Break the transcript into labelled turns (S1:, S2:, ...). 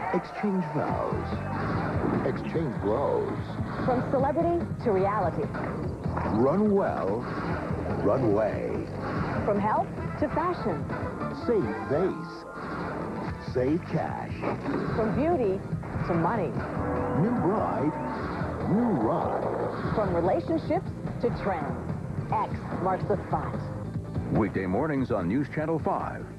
S1: Exchange vows. Exchange blows.
S2: From celebrity to reality.
S1: Run well, run away.
S2: From health to fashion.
S1: Save face. Save cash.
S2: From beauty to money.
S1: New bride, new ride.
S2: From relationships to trends. X marks the spot.
S3: Weekday mornings on News Channel 5.